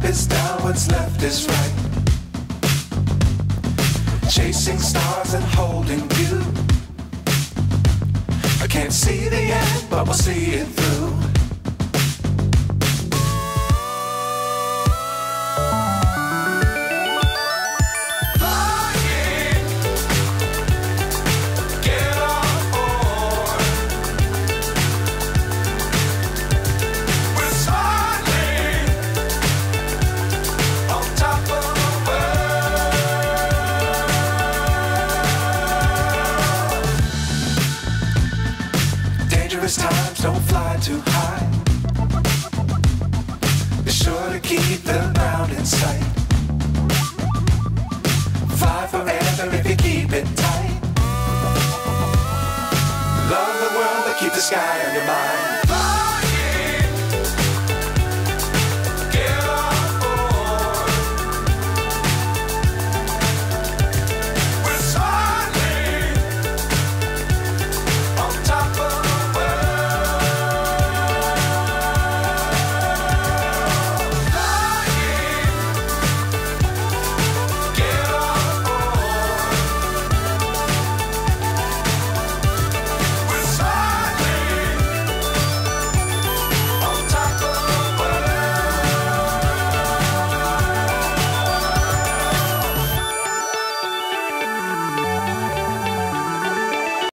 is down, what's left is right. Chasing stars and holding you. I can't see the end, but we'll see it through. Times don't fly too high. Be sure to keep the ground in sight. Fly forever if you keep it tight. Love the world, but keep the sky on your mind.